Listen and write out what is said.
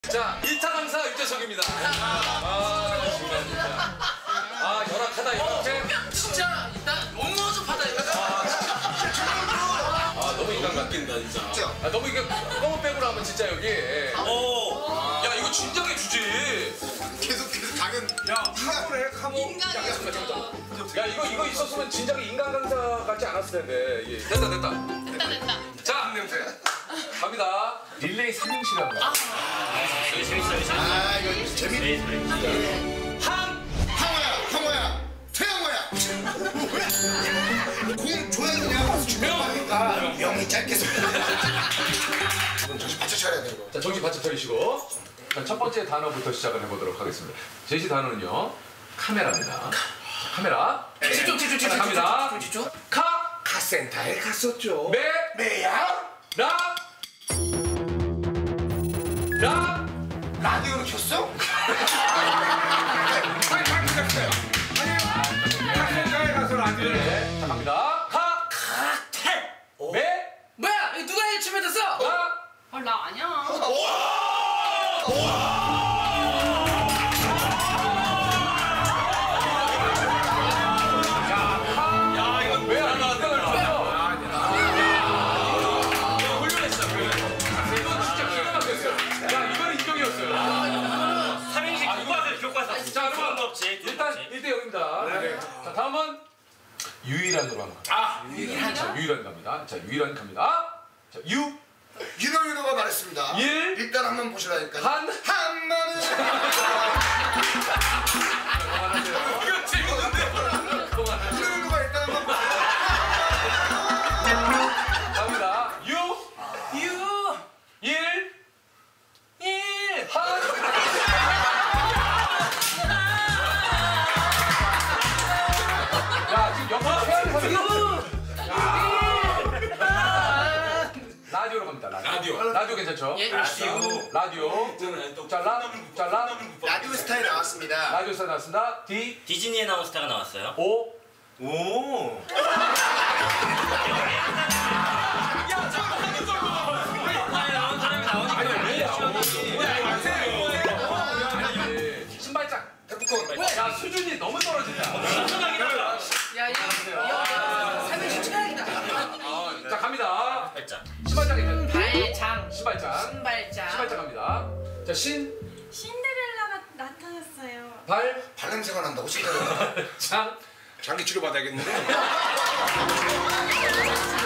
자, 1타 강사 유재석입니다. 정말. 열악하다, 이렇게. 진짜, 일단 너무 어줍하다, 이거. 너무 인간 같긴다, 진짜. 너무 이게 검은 백으로 하면 진짜 여기. 야, 이거 진작에 주지. 계속 강연. 야, 카모네, 카모. 야, 이거 있었으면 진작에 인간 강사 같지 않았을 텐데. 예. 됐다. 됐다. 자, 냄새. 갑니다. 릴레이 삼행시라는 거. 이거 재밌네. 항어야, 태양어야. 공 줘야 그냥 주명하니까 명이 짧게 써. 이건 정신 바짝 차려야 돼 이거. 자, 정신 바짝 차리시고. 자, 첫 번째 단어부터 시작을 해보도록 하겠습니다. 제시 단어는요, 카메라입니다. 카메라. 집중. 갑니다. 카센터에 갔었죠. 매야. 라디오로 켰어? 빨리 시작해요. 카센터에 가서 라디오를. 네, 자, 갑니다. 뭐야? 이거 누가 일 치면 됐어? 나 아니야. 일단 1대0입니다. 네. 자, 다음은 유일한으로 합니다. 유일한 갑니다. 자, 유일한 갑니다. 자, 윤호가 말했습니다. 일단 한번 보시라니까요. 한마는. 이거 재밌는데. 윤호가 일단 한번 보시라. 갑니다. 야, 지금 영화 라디오로 갑니다. 라디오 괜찮죠? 예. 라디오. 라디오 스타일 나왔습니다. 라디오 스타 나왔습니다. 디즈니에 나온 스타가 나왔어요. 신발장. 야, 수준이 너무 떨어진다. 야, 삼행시 최악이다. 자, 갑니다. 신발장. 신발장. 신발장 갑니다. 자, 신데렐라가 나타났어요. 발냄새가 난다고 신데렐라. 장. 장기 치료 받아야겠는데.